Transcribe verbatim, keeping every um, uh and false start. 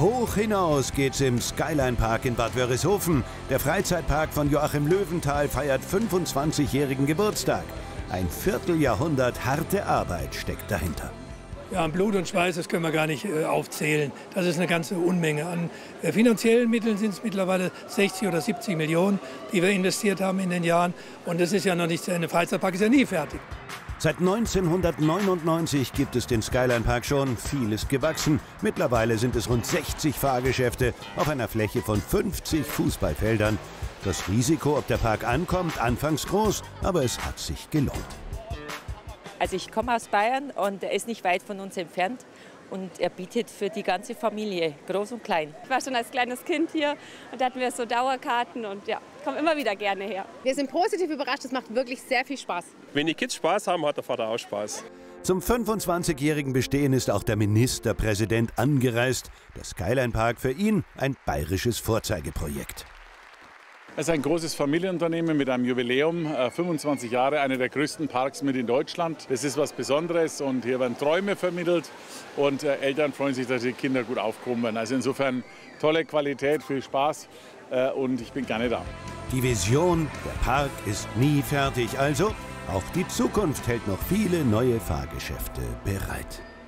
Hoch hinaus geht's im Skyline Park in Bad Wörishofen. Der Freizeitpark von Joachim Löwenthal feiert fünfundzwanzigjährigen Geburtstag. Ein Vierteljahrhundert harte Arbeit steckt dahinter. Ja, an Blut und Schweiß, das können wir gar nicht äh, aufzählen. Das ist eine ganze Unmenge. An äh, finanziellen Mitteln sind es mittlerweile sechzig oder siebzig Millionen, die wir investiert haben in den Jahren. Und das ist ja noch nicht zu Ende. Der Freizeitpark ist ja nie fertig. Seit neunzehnhundertneunundneunzig gibt es den Skyline Park schon. Viel ist gewachsen. Mittlerweile sind es rund sechzig Fahrgeschäfte auf einer Fläche von fünfzig Fußballfeldern. Das Risiko, ob der Park ankommt, anfangs groß, aber es hat sich gelohnt. Also ich komme aus Bayern und er ist nicht weit von uns entfernt und er bietet für die ganze Familie, groß und klein. Ich war schon als kleines Kind hier und da hatten wir so Dauerkarten und ja, komme immer wieder gerne her. Wir sind positiv überrascht, es macht wirklich sehr viel Spaß. Wenn die Kids Spaß haben, hat der Vater auch Spaß. Zum fünfundzwanzigjährigen Bestehen ist auch der Ministerpräsident angereist. Der Skyline Park für ihn ein bayerisches Vorzeigeprojekt. Es ist ein großes Familienunternehmen mit einem Jubiläum, fünfundzwanzig Jahre, einer der größten Parks mit in Deutschland. Das ist was Besonderes und hier werden Träume vermittelt und Eltern freuen sich, dass die Kinder gut aufgehoben werden. Also insofern tolle Qualität, viel Spaß und ich bin gerne da. Die Vision, der Park ist nie fertig, also auch die Zukunft hält noch viele neue Fahrgeschäfte bereit.